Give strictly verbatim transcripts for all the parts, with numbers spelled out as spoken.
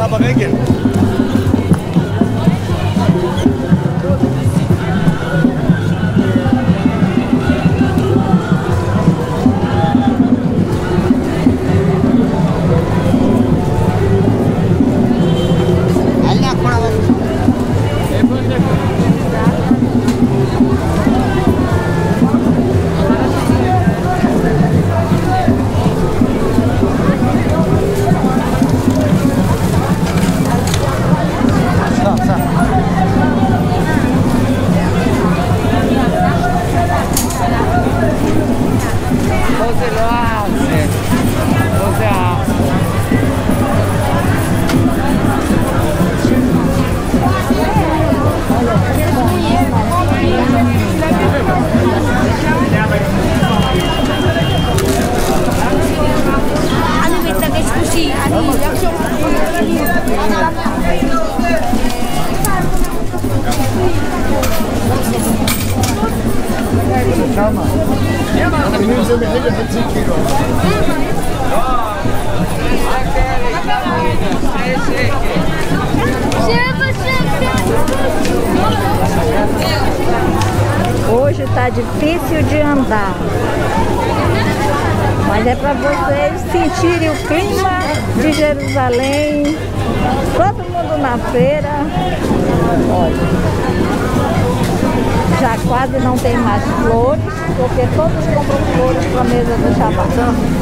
ברגל. Hoje está difícil de andar, mas é para vocês sentirem o clima de Jerusalém. Todo mundo na feira. Olha, já quase não tem mais flores, porque todos compram flores para a mesa do Shabbat.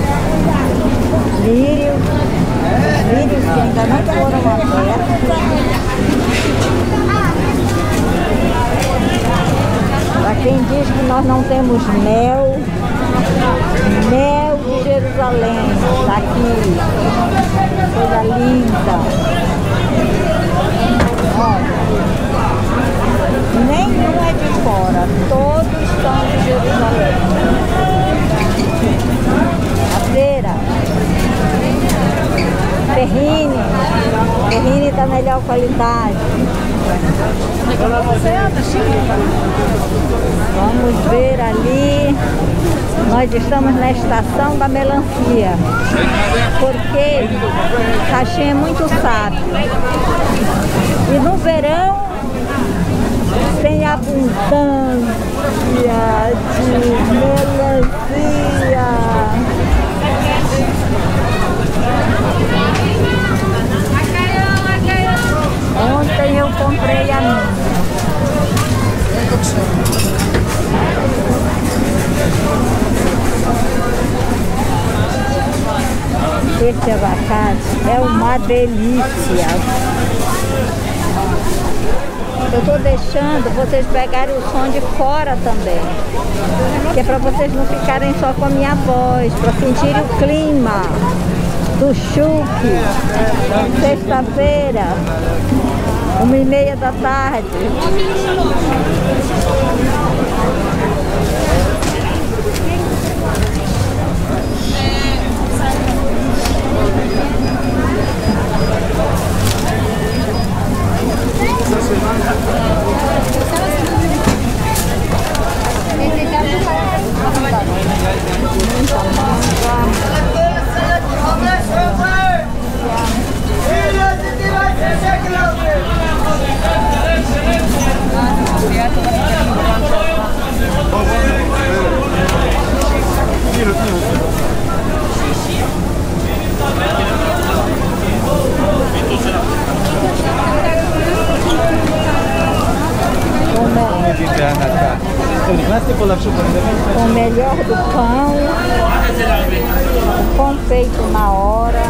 Lírios, lírios que ainda não foram abertos. Para quem diz que nós não temos mel, mel de Jerusalém, está aqui, coisa linda. Olha, nenhum é de fora, todos são de Jerusalém. A feira, terrine, terrine da melhor qualidade. Vamos ver ali, nós estamos na estação da melancia, porque Hashem é muito sábio. E no verão tem abundância de melancia. Ontem eu comprei a minha. Esse abacate é uma delícia. Eu estou deixando vocês pegarem o som de fora também, que é para vocês não ficarem só com a minha voz, para sentirem o clima do Shuk, sexta-feira, uma e meia da tarde. O melhor do pão, o pão feito na hora.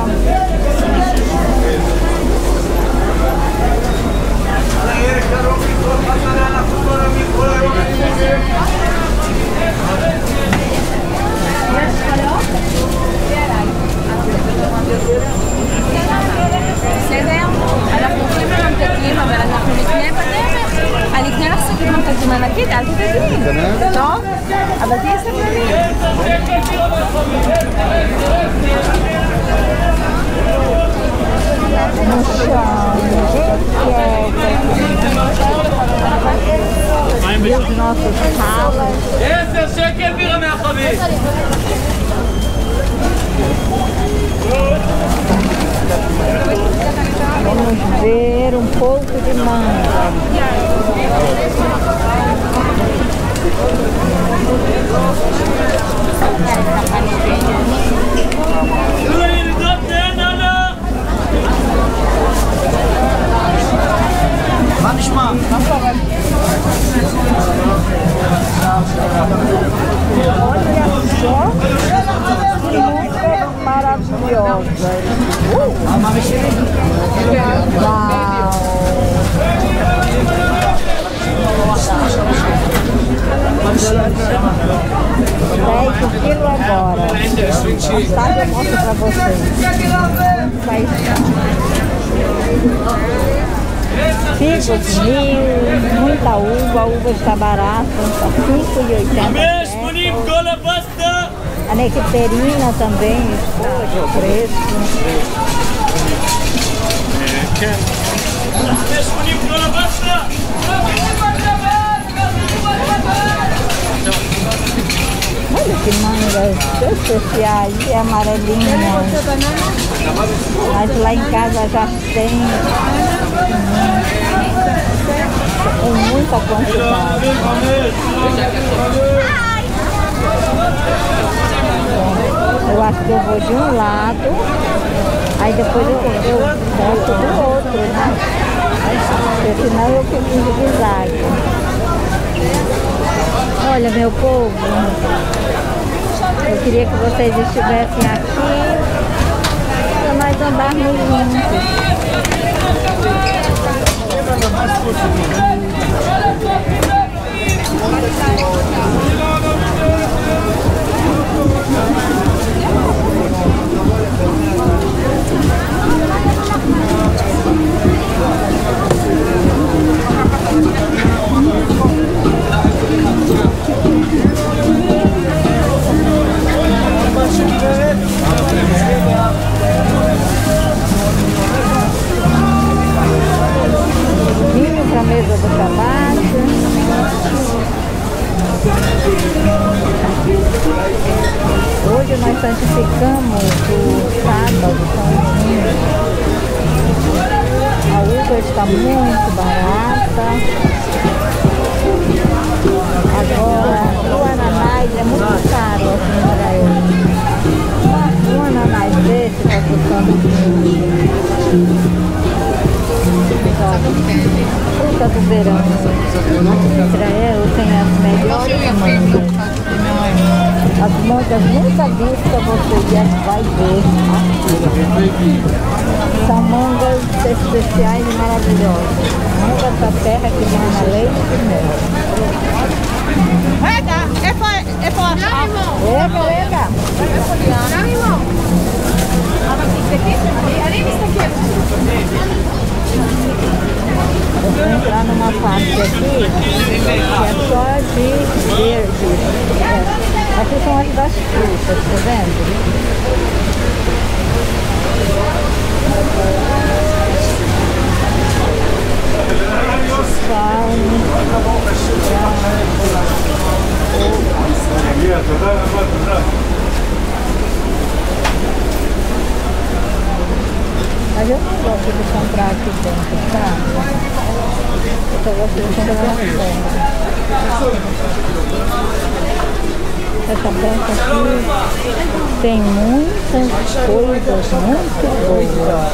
E os nossos salas. עשר שקל בירה מהחבית. O suco de manga. Olha só, muito maravilhosa. Uh! Uau! dez o quilo agora. Sabe, eu mostro pra vocês. Vai. Figos mil, muita uva, a uva está barata, está cinco e oitenta. A nectarina também está de preço. Olha que mangas especiais e amarelinhas. Mas lá em casa já tem em muita quantidade. Eu acho que eu vou de um lado, aí depois eu, eu volto do outro, né? Porque senão eu fico em zigue-zague. Olha, meu povo, eu queria que vocês estivessem aqui para nós andarmos juntos. Vinho para a mesa do trabalho. Hoje nós santificamos o sábado com o vinho. A uva está muito barata. Agora o ananás é muito caro aqui no Brasil. Um ananás desse está custando fruta do verão. Israel tem as melhores mangas. As mangas nunca vistas você já vai ver aqui. São mangas especiais e maravilhosas. Mangas da terra que mana leite e mel. Rega, é for, é for. Rega, rega. Não, irmão. Eu vou entrar numa parte aqui que é só de verde. É. Aqui são as das frutas, tá vendo? Sal, mas eu não gosto de comprar aqui dentro, tá? Eu só gosto de comprar lá fora. Essa banca aqui tem muitas coisas muito boas.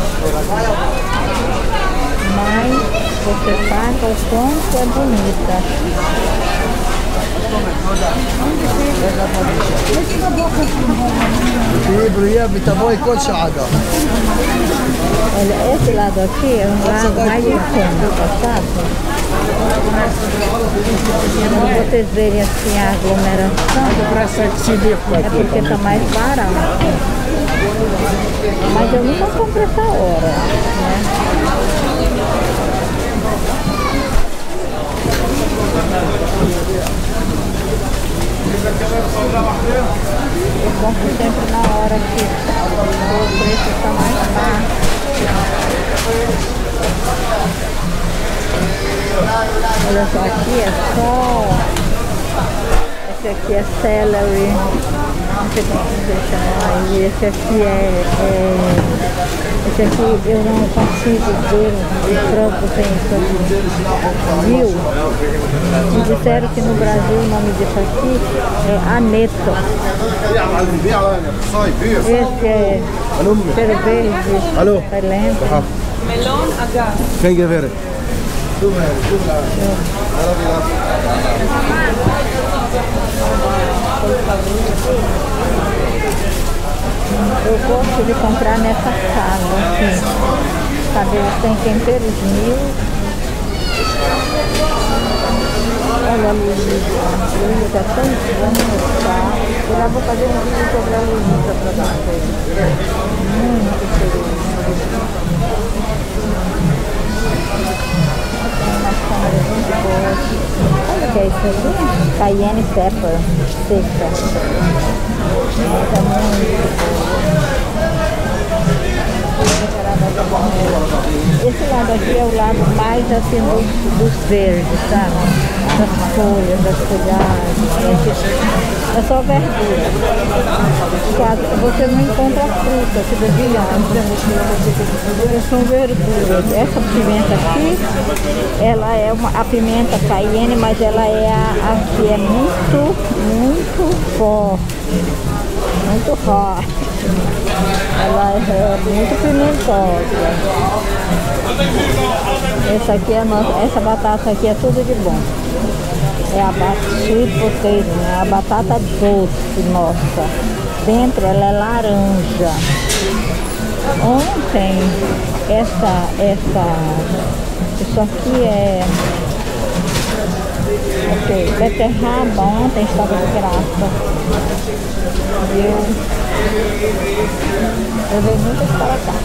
Mas você paga o quanto é bonita. Olha, esse lado aqui é um lado mais de centro, sabe? Quando vocês verem assim a aglomeração, é porque está mais barato. Mas eu nunca compro essa hora, né? Eu compro sempre na hora que o preço está mais baixo. Olha só, aqui é só, é Esse aqui é celery, não sei como vocês chamam. E esse aqui é, é... Esse aqui eu não consigo ver o frango sem isso aqui. Viu? Me disseram que no Brasil o nome disso aqui é aneto. Esse é cheiro verde. Alô? Lento. Melon agar. Quem quer ver? Eu gosto de comprar nessa casa, assim, sabe, eles têm temperos mil. Olha a Luísa, a Luísa é tão bonita. Eu lá vou fazer um vídeo sobre a Luísa para dar pra vocês. Muito feliz. Tem umas câmeras muito boas. Olha o que é isso aqui? Cayenne pepper seca. Essa é muito boa. Esse lado aqui é o lado mais assim dos, dos verdes, sabe? Das folhas, das folhagens. É só verdura. Você não encontra fruta, que devilhões. São verduras. Essa pimenta aqui, ela é uma, a pimenta cayenne, mas ela é a, a que é muito, muito forte. Muito forte. Ela é muito pimentosa. Essa aqui é a nossa, essa batata aqui é tudo de bom. É a sweet potato, né? A batata doce nossa. Dentro ela é laranja. Ontem essa, essa, isso aqui é, ok, beterraba ontem estava de graça. Eu levei muitas para cá.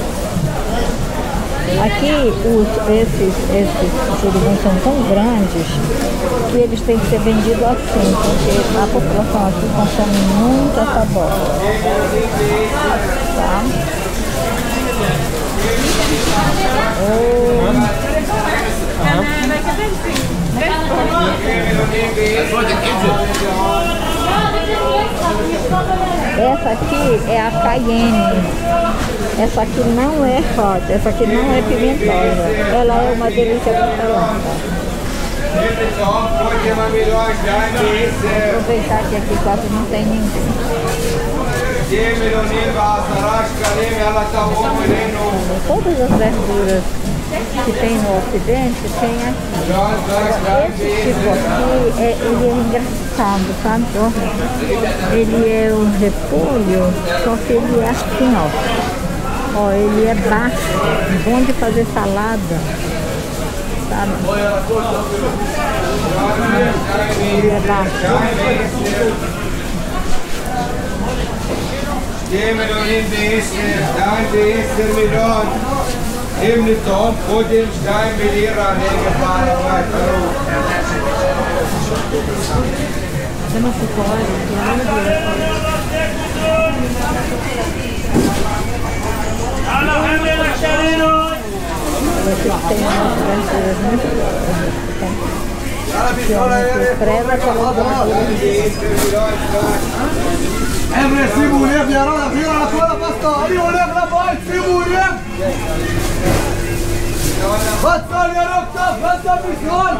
Aqui os, esses, esses surubins são tão grandes que eles têm que ser vendidos assim, porque a população aqui consome muito essa bola. Tá? Oh. Essa aqui é a cayenne. Essa aqui não é hot, essa aqui não é pimentosa. Ela é uma delícia gostosa. Vou aproveitar que aqui quase não tem ninguém. Todas as verduras que tem no Ocidente tem aqui. Esse tipo aqui, é, ele é engraçado, sabe? Ele é o repolho, só que ele é assim, ó. Ó, ele é baixo, bom de fazer salada, sabe? Ele é baixo. Im Tom vor dem Stein mit ihrer Nähe fahren. Emre, Simulek, yarana, firana, toda pasta, ali olek la bay, Simulek. Batsal yarakta, batsal misyon.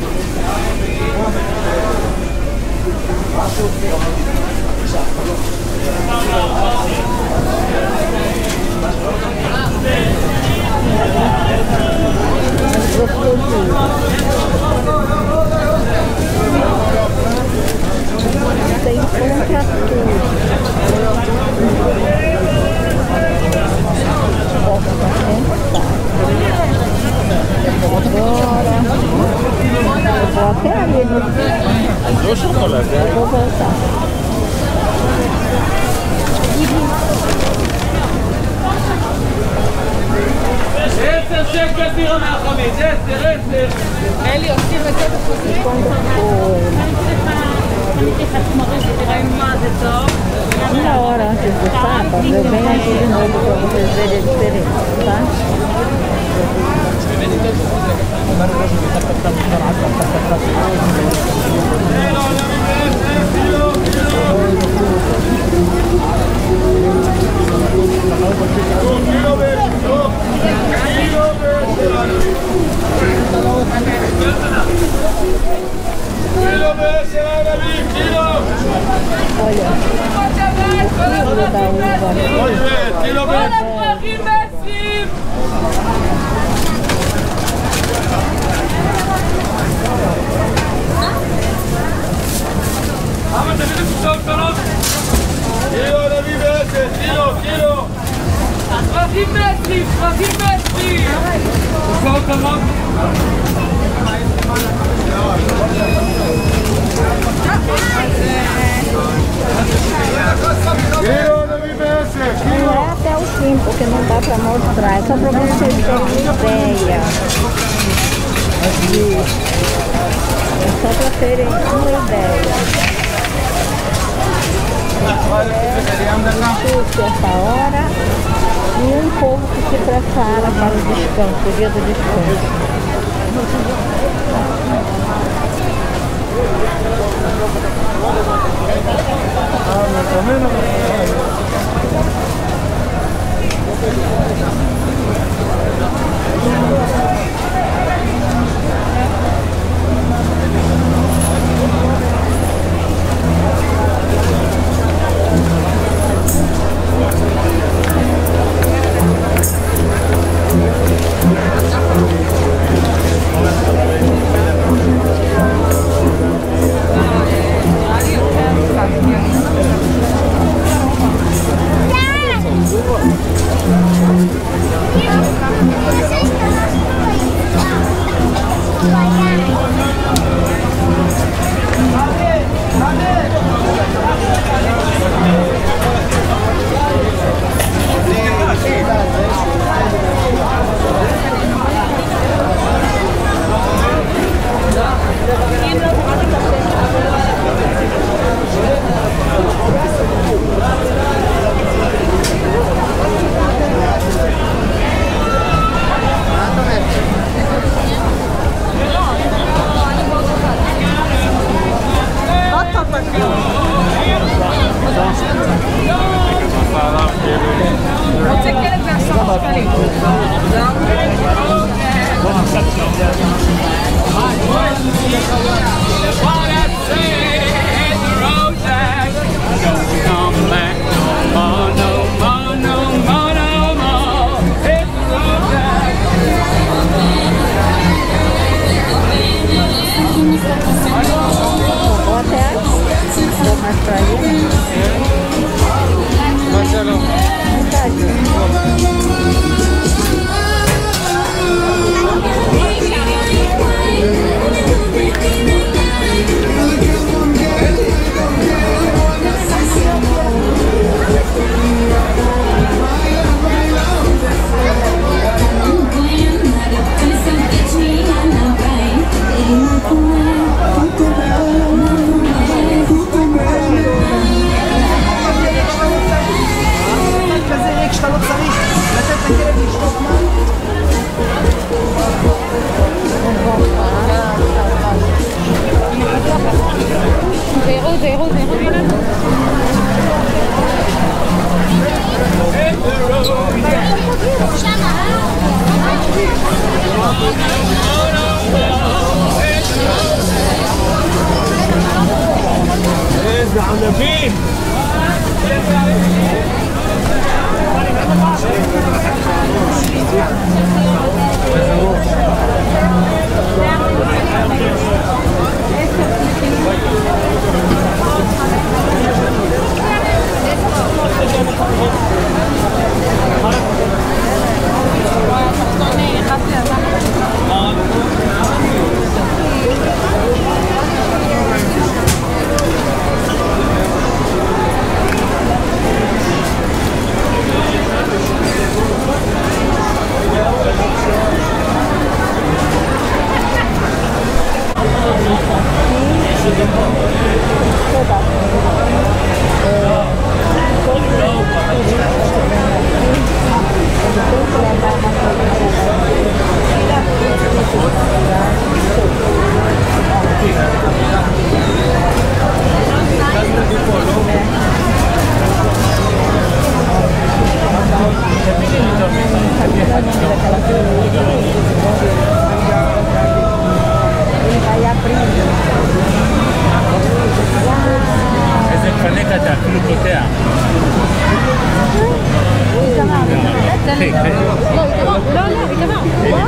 Tem contra tudo. Agora eu vou até ali no... Eu vou voltar. עשר שקל בירה מהחמית, עשר, עשר. אלי, עושים את זה בחוזים? Uma hora antes do sábado, eu venho aqui de novo para vocês verem a diferença, tá? olha. O quilo da uva. כל הפרחים בעשרים! אבא, תביא לי קופסאות קטנות! קילו, נביא בעשר, קילו, קילו! פרחים בעשרים, פרחים בעשרים! קופסאות קטנות! Não é até o fim, porque não dá para mostrar, é só para vocês terem ideia. Aqui. É só para terem uma ideia. Tudo essa hora e um povo que se prepara para o descanso, o dia do descanso.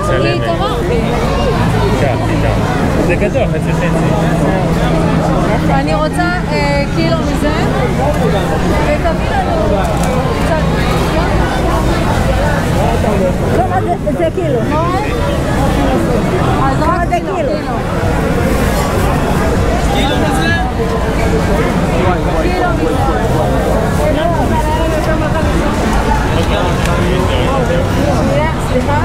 היא טובה. זה גדול, חצי חצי. אני רוצה קילו מזה, ותביא לנו קצת. כמה זה קילו? אז רק קילו. קילו מזה? קילו מזה. סליחה?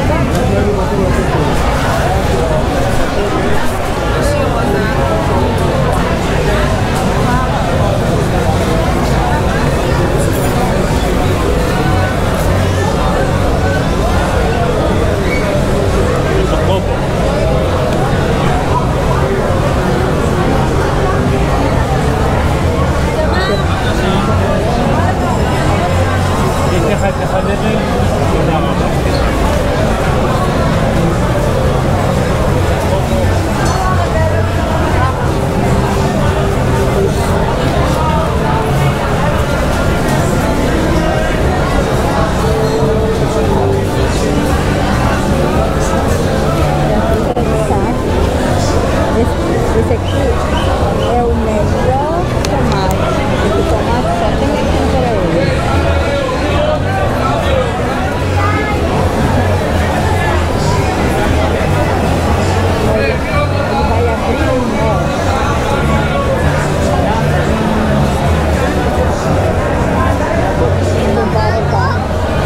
Esse aqui é o melhor tomate. Esse tomate só tem aqui para ele. Ele vai abrir um nó. Ele vai botar.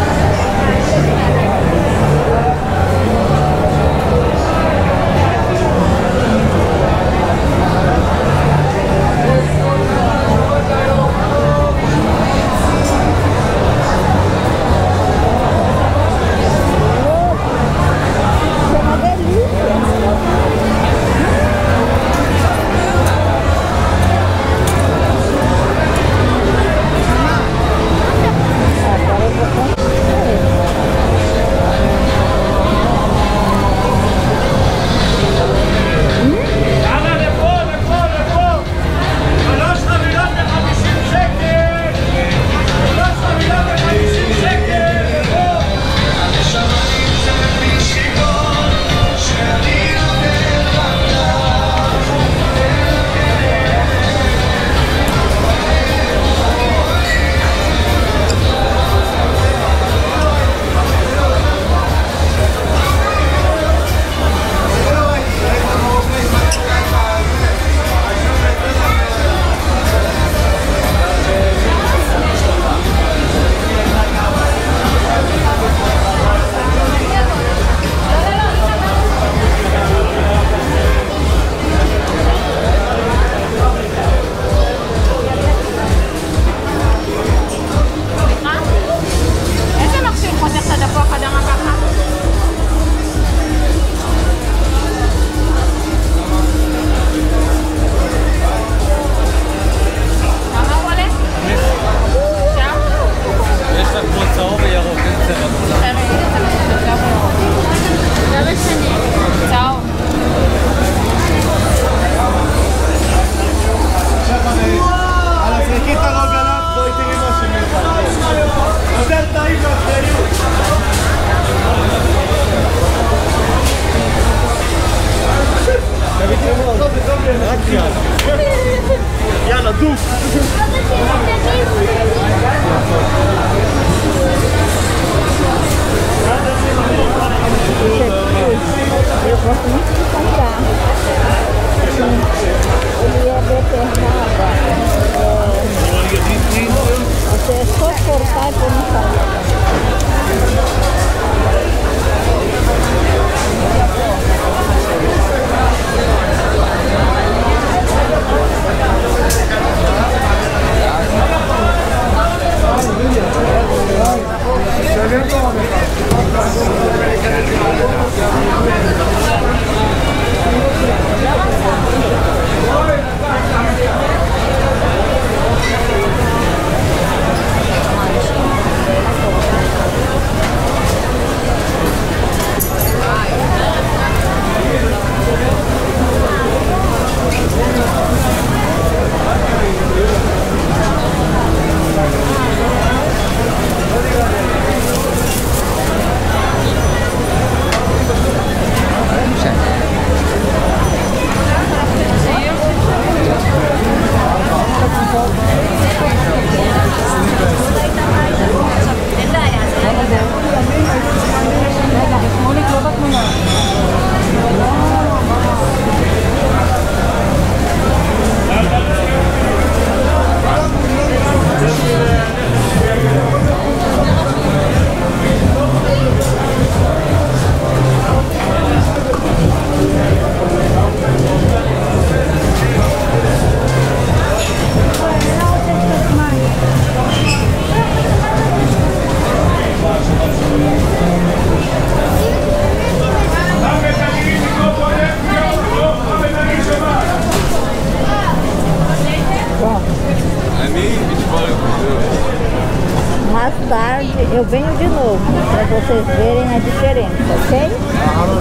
יאללה, דוק. Eu gosto muito de comprar. Ele é beterraba. Você é só cortar e pôr no salada.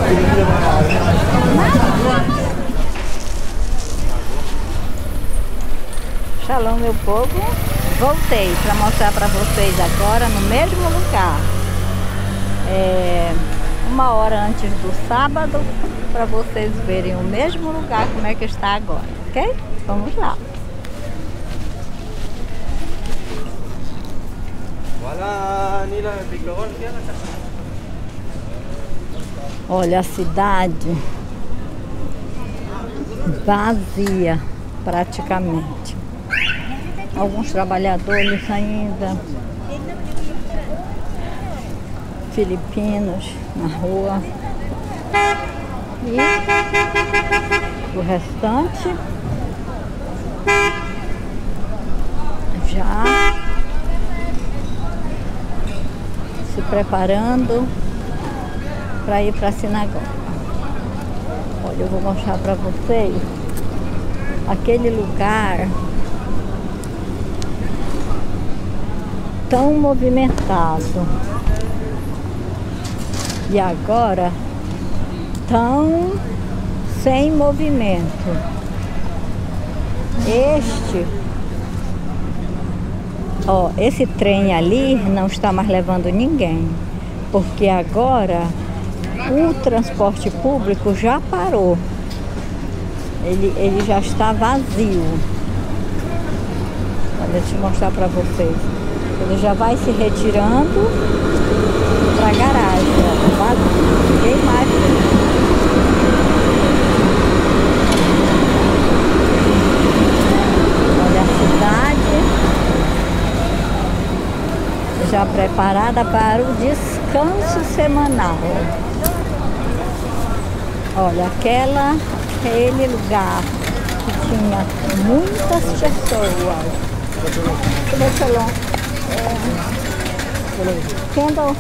Shalom, meu povo. Voltei para mostrar para vocês agora no mesmo lugar. É, uma hora antes do sábado, para vocês verem o mesmo lugar como é que está agora, ok? Vamos lá. Olha a cidade vazia praticamente. Alguns trabalhadores ainda, filipinos na rua, e o restante já se preparando para ir para a sinagoga. Olha, eu vou mostrar para vocês aquele lugar tão movimentado e agora tão sem movimento. Este, ó, esse trem ali não está mais levando ninguém, porque agora o transporte público já parou. Ele, ele já está vazio. Olha, deixa eu mostrar para vocês. Ele já vai se retirando para a garagem. Vazio. Ninguém mais. Olha a cidade já preparada para o descanso semanal. Olha, aquela, aquele lugar que tinha muitas pessoas. Kendall,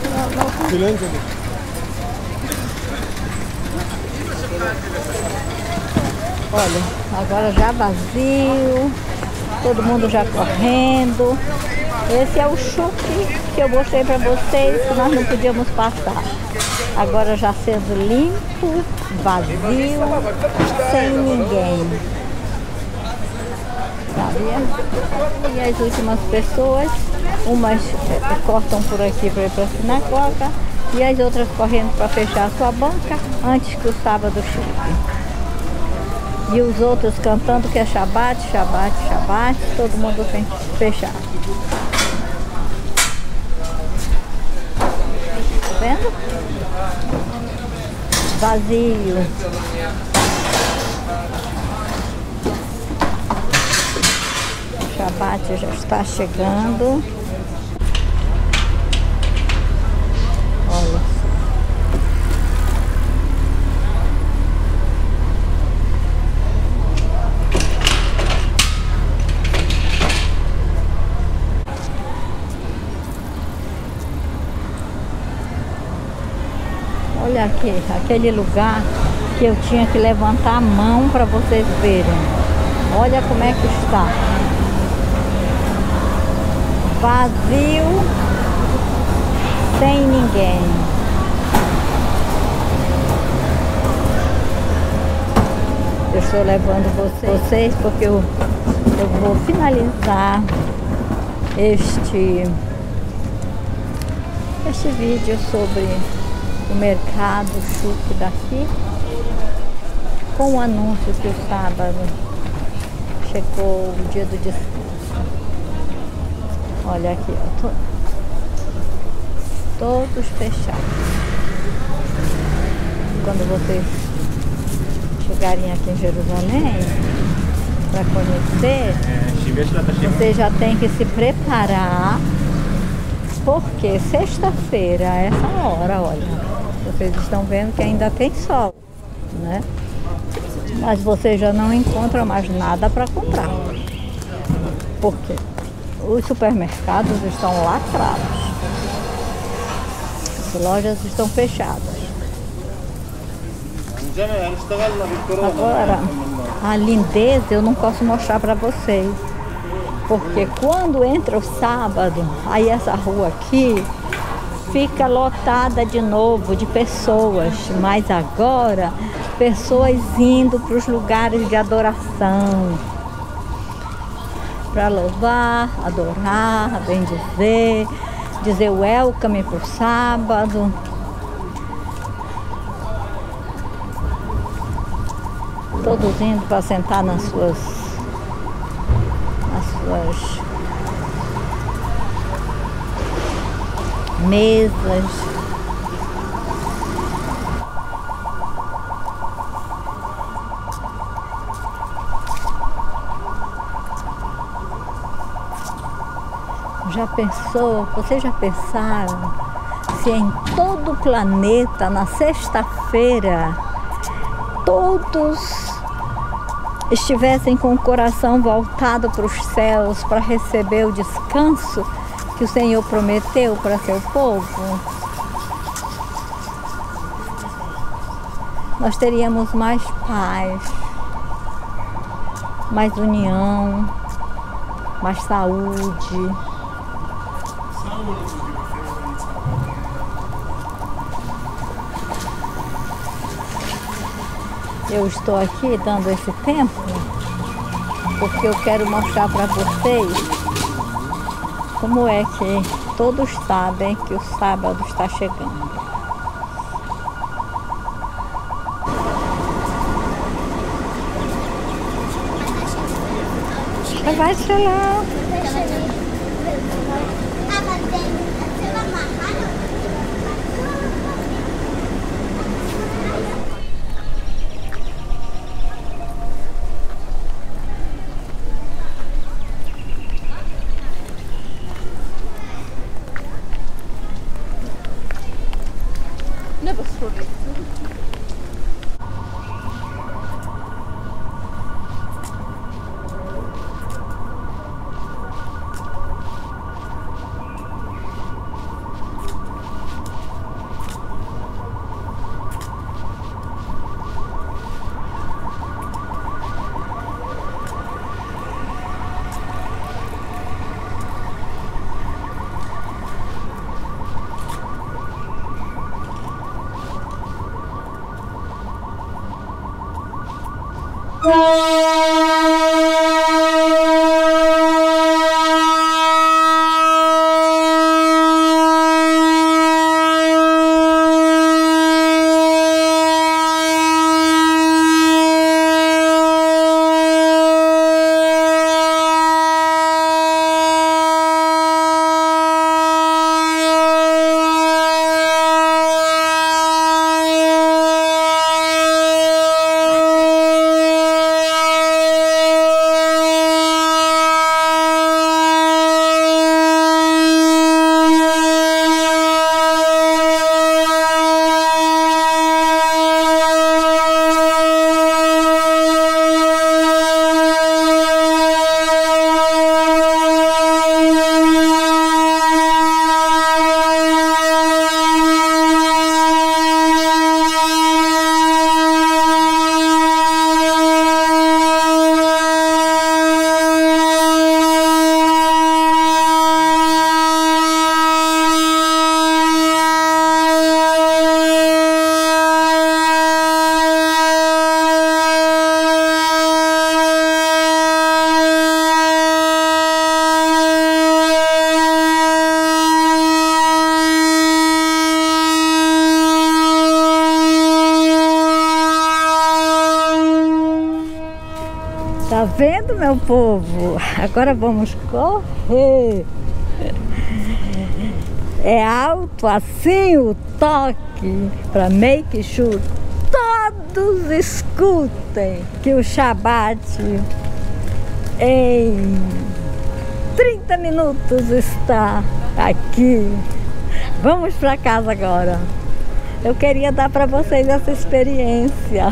olha, agora já vazio, todo mundo já correndo. Esse é o chuque que eu mostrei para vocês, que nós não podíamos passar. Agora já sendo limpo, vazio, sem ninguém. Sabia? E as últimas pessoas, umas é, cortam por aqui para ir para a sinagoga e as outras correndo para fechar a sua banca antes que o sábado chegue. E os outros cantando que é Shabbat, Shabbat, Shabbat, todo mundo tem que fechar. Tá vendo? Vazio. Shabbat já está chegando. Olha. Olha aqui, aquele lugar que eu tinha que levantar a mão para vocês verem. Olha como é que está. Vazio, sem ninguém. Eu estou levando vocês, vocês porque eu, eu vou finalizar este, este vídeo sobre o mercado Chuque daqui, com o anúncio que o sábado chegou o dia do descanso. Olha aqui, ó, to, todos fechados. Quando vocês chegarem aqui em Jerusalém para conhecer, você já tem que se preparar, porque sexta-feira, a essa hora, olha, vocês estão vendo que ainda tem sol, né? Mas você já não encontra mais nada para comprar. Por quê? Os supermercados estão lacrados. As lojas estão fechadas. Agora, a lindeza eu não posso mostrar para vocês. Porque quando entra o sábado, aí essa rua aqui fica lotada de novo de pessoas, mas agora pessoas indo para os lugares de adoração, para louvar, adorar, bendizer, dizer welcome para o sábado. Todos indo para sentar nas suas, nas suas mesas. Já pensou, vocês já pensaram se em todo o planeta, na sexta-feira, todos estivessem com o coração voltado para os céus para receber o descanso que o Senhor prometeu para seu povo? Nós teríamos mais paz, mais união, mais saúde. Eu estou aqui dando esse tempo porque eu quero mostrar para vocês como é que todos sabem que o sábado está chegando. Vai lá. Tá vendo, meu povo? Agora vamos correr. É alto assim o toque para make sure todos escutem que o Shabat em trinta minutos está aqui. Vamos para casa agora. Eu queria dar para vocês essa experiência.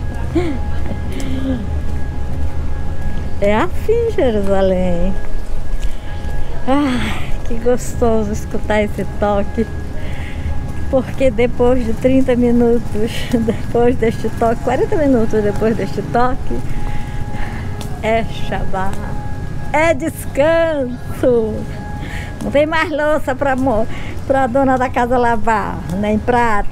É assim, Jerusalém. Ah, que gostoso escutar esse toque. Porque depois de trinta minutos, depois deste toque, quarenta minutos depois deste toque, é Shabat, é descanso. Não tem mais louça para para a dona da casa lavar, nem pratos,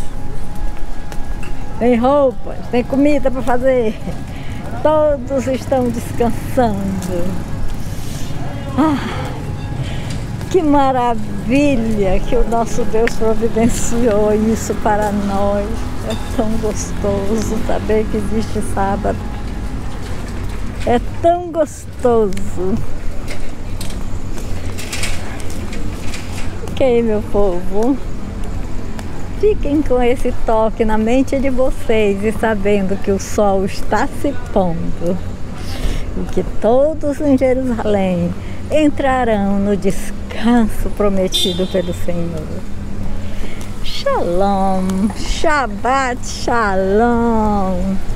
nem roupas, nem comida para fazer. Todos estão descansando. Ah, que maravilha que o nosso Deus providenciou isso para nós. É tão gostoso saber que existe sábado. É tão gostoso. Ok, meu povo. Fiquem com esse toque na mente de vocês e sabendo que o sol está se pondo e que todos em Jerusalém entrarão no descanso prometido pelo Senhor. Shalom, Shabbat Shalom.